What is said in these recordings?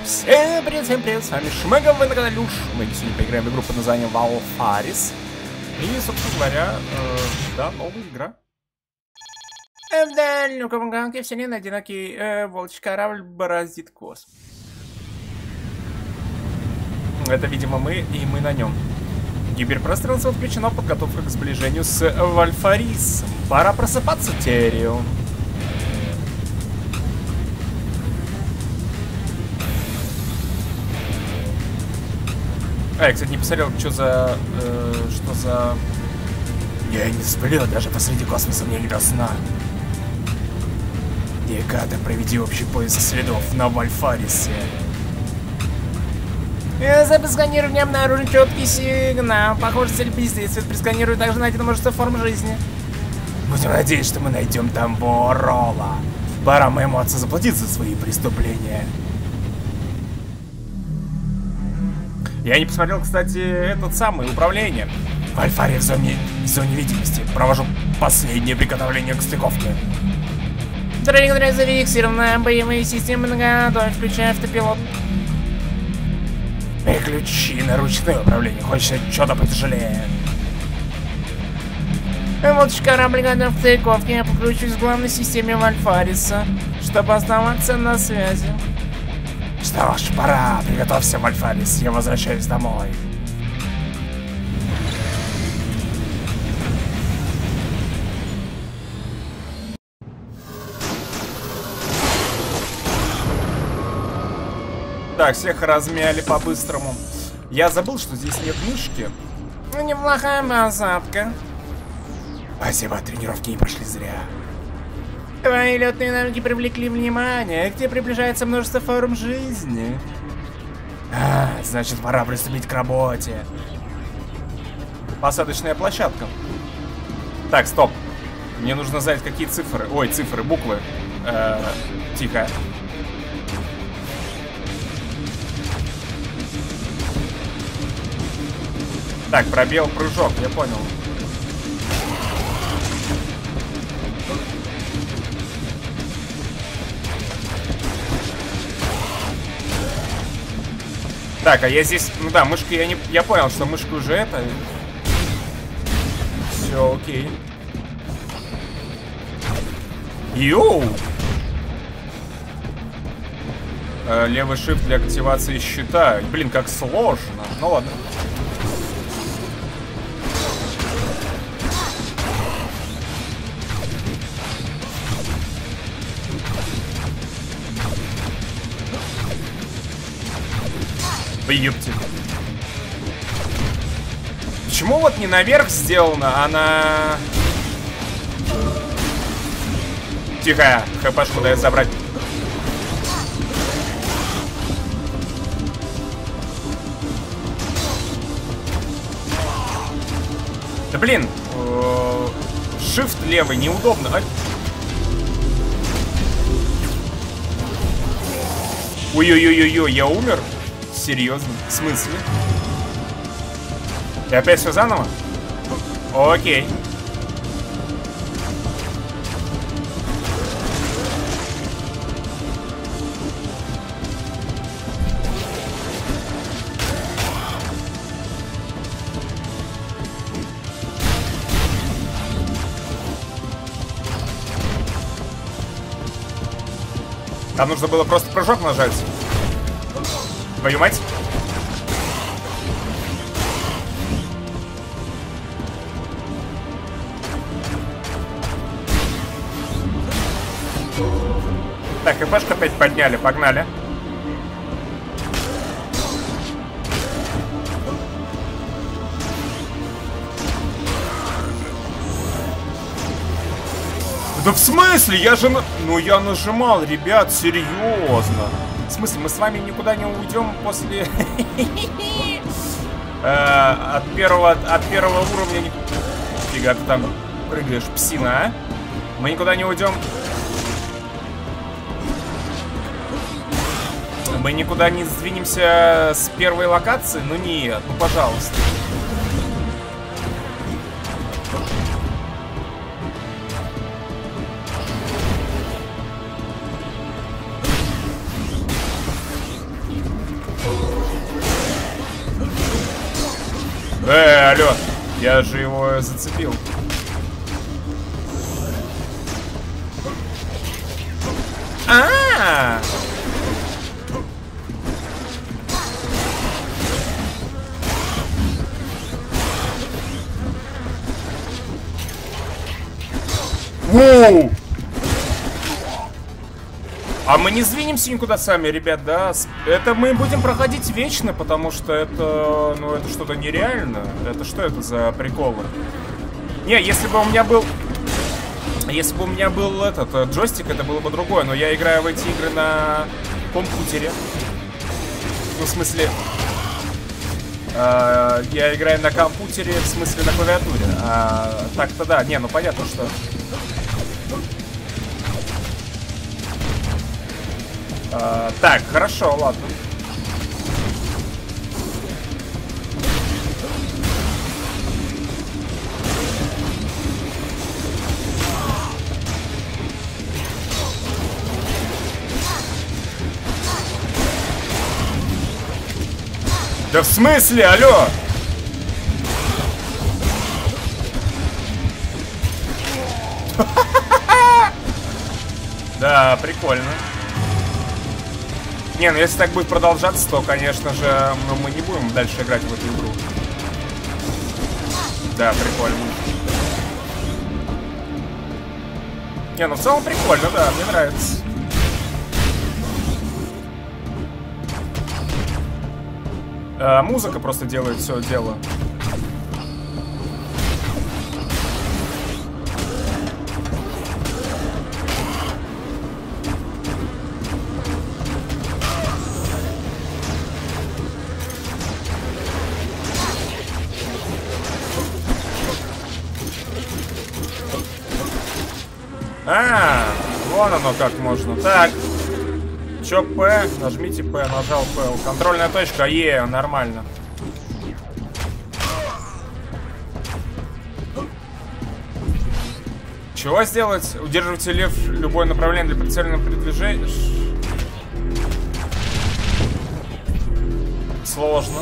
Всем привет, с вами Шмэгов, вы на канале Люш. Мы сегодня поиграем в игру под названием Валфарис. И, собственно говоря, да, новая игра. В дальнем галактике вселенной одинокий волчий корабль бороздит космос. Это, видимо, мы, и мы на нем. Гиперпространство включено, подготовка к сближению с Вальфарисом. Пора просыпаться, Терион. Я, кстати, не посмотрел, что за... Я не сплю, даже посреди космоса мне не до сна. Декада, проведи общий поиск следов на Вальфарисе. За сканированием обнаружен четкий сигнал. Похоже, цель действует. При также найдено множество форм жизни. Будем надеяться, что мы найдем там Борола. Пора моему отцу заплатить за свои преступления. Я не посмотрел, кстати, этот самый управление. В Альфаре в зоне видимости. Провожу последнее приготовление к стыковке. Траектория зафиксирована. Боевые системы наготове, включая автопилот. Переключи на ручное управление. Хочется что-то потяжелее. Волчий корабль готов к стыковке. Я подключусь к главной системе Вальфариса, чтобы оставаться на связи. Что ж, пора. Приготовься, Вальфарис. Я возвращаюсь домой. Так, всех размяли по-быстрому. Я забыл, что здесь нет мышки. Ну, неплохая посадка. Спасибо, тренировки не прошли зря. Твои летные навыки привлекли внимание, где приближается множество форм жизни. Значит, пора приступить к работе. Посадочная площадка. Так, стоп. Мне нужно знать, какие цифры. Ой, цифры, буквы. Тихо. Так, пробел, прыжок, я понял. Так, а я здесь... Ну да, мышка я понял, что мышка уже это... Все, окей. Йоу! Левый shift для активации щита. Блин, как сложно. Ну ладно. Ёпти. Почему вот не наверх сделано, а на... Тихо, хпшку дай забрать. Да блин, shift левый неудобно. Ой-ой-ой-ой, я умер? Серьезно? В смысле? И опять все заново? Окей. Там нужно было просто прыжок нажать. Твою мать. Так, хпшку опять подняли, погнали. Да в смысле? Я же... Ну я нажимал, ребят, серьезно. В смысле, мы с вами никуда не уйдем после... от первого уровня... Фига ты там прыгаешь, псина, а? Мы никуда не уйдем. Мы никуда не сдвинемся с первой локации? Ну нет, ну пожалуйста. Алло, я же его зацепил. А-а-а! Воу! А мы не сдвинемся никуда сами, ребят, да? Это мы будем проходить вечно, потому что это, ну, это что-то нереально. Это что это за приколы? Не, если бы у меня был... Если бы у меня был этот джойстик, это было бы другое. Но я играю в эти игры на компьютере. Ну, в смысле... я играю на компьютере, в смысле на клавиатуре. Так-то да. Не, ну понятно, что... Так, хорошо, ладно. Да в смысле, алло? Да, прикольно. Не, ну если так будет продолжаться, то, конечно же, мы не будем дальше играть в эту игру. Да, прикольно. Не, ну в целом прикольно, да, мне нравится. Музыка просто делает все дело. Вон оно как можно. Так. Чё П? Нажмите П, нажал П. Контрольная точка, нормально. Чего сделать? Удерживайте лев любое направление для прицельного передвижения. Сложно.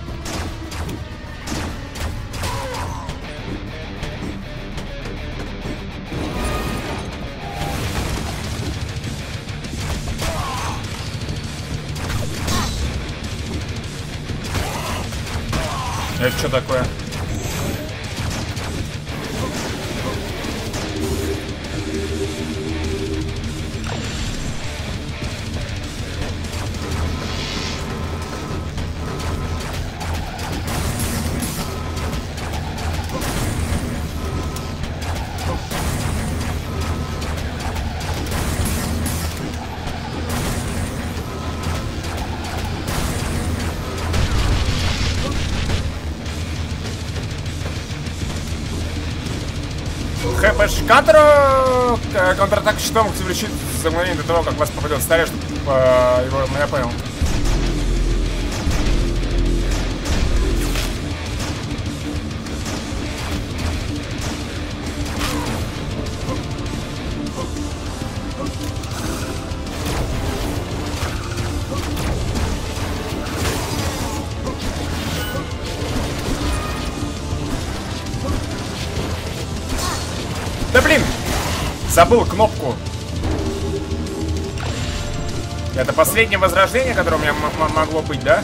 Это что такое? Контратака щитом активирует за мгновение до того, как вас попадет старее, чтобы его, я понял. Да блин! Забыл кнопку. Это последнее возрождение, которое у меня могло быть, да?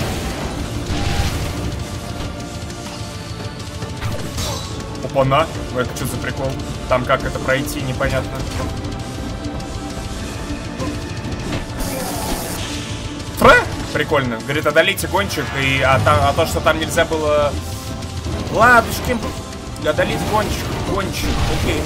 Опа-на! Это что за прикол? Там как это пройти, непонятно. Прикольно. Говорит, одолите гонщик, а то, что там нельзя было... Ладушки, одолеть гонщик, окей.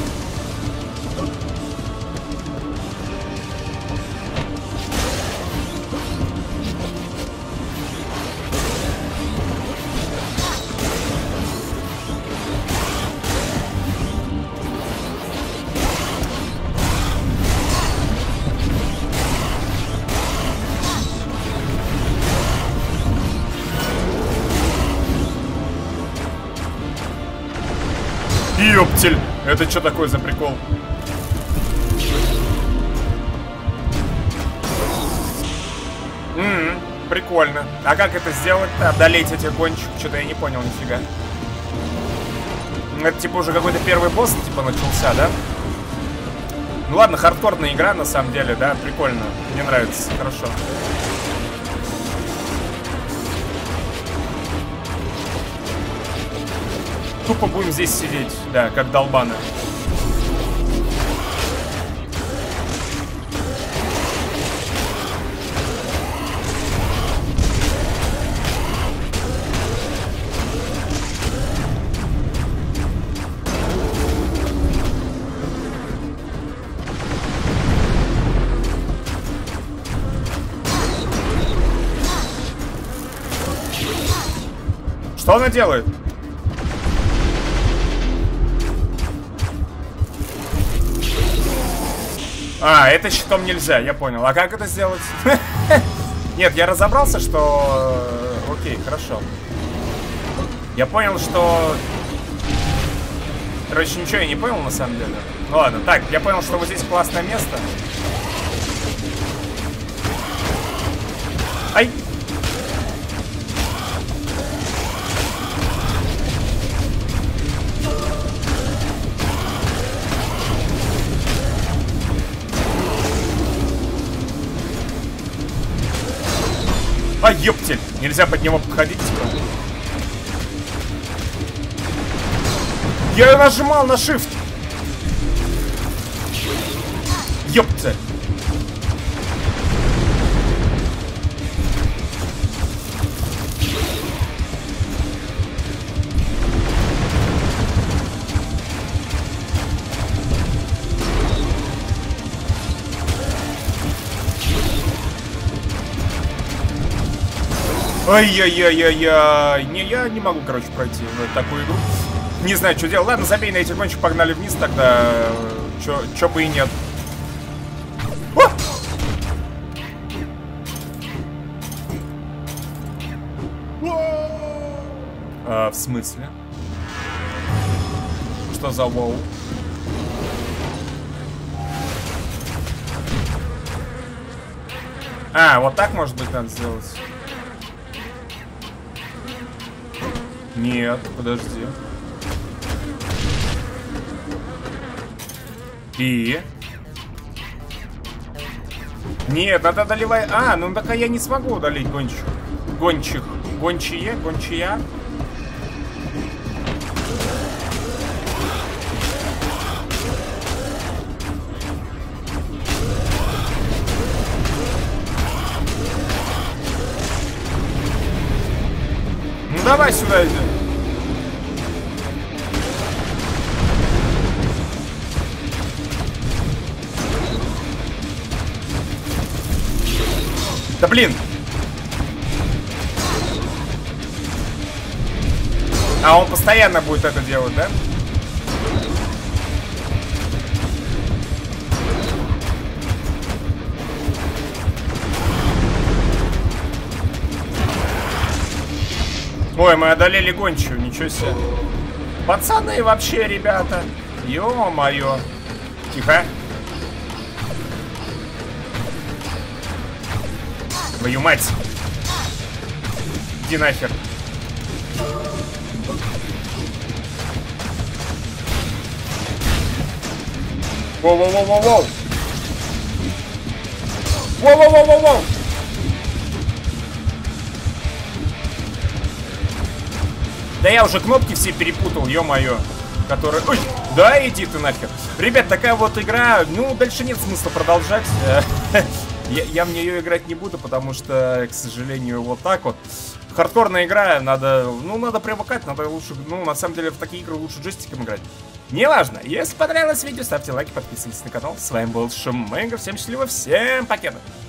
Ёптель! Это что такое за прикол? прикольно. А как это сделать-то? Одолеть этих гонщиков? Что-то я не понял нифига. Это типа уже какой-то первый босс типа начался, да? Ну ладно, хардкорная игра на самом деле, да, прикольно. Мне нравится, хорошо. Тупо будем здесь сидеть, да, как долбаны. Что она делает? А, это щитом нельзя, я понял. А как это сделать? Нет, я разобрался, что... Окей, хорошо. Я понял, что... Короче, ничего я не понял на самом деле. Ну ладно, так, я понял, что вот здесь классное место. Ай! А, ёптель! Нельзя под него подходить, типа. Я нажимал на shift. Ёптель! Ай-яй-яй-яй-яй. Не, я не могу, короче, пройти такую игру. Не знаю, что делать. Ладно, забей на этих гонщиков, погнали вниз тогда. Чё бы и нет. В смысле? Что за воу? А, вот так, может быть, надо сделать? Нет, подожди. И? Нет, надо доливать... А, ну так я не смогу удалить гончих. Гончих. Гончие? Гончия? Ну давай сюда иди. Да блин! А он постоянно будет это делать, да? Ой, мы одолели гончую, ничего себе. Пацаны вообще, ребята. Ё-моё. Тихо. Твою мать. Иди нахер. Воу-воу-воу-воу-воу. Воу-воу-воу-воу-воу. Да я уже кнопки все перепутал, ё-моё. Которые... Ой, да иди ты нахер. Ребят, такая вот игра. Ну, дальше нет смысла продолжать. Я в нее играть не буду, потому что, к сожалению, вот так вот. Хардкорная игра, надо, ну, надо привыкать, надо лучше, ну, на самом деле, в такие игры лучше джойстиком играть. Неважно, если понравилось видео, ставьте лайки, подписывайтесь на канал. С вами был Шумейгер, всем счастливо, всем покеда.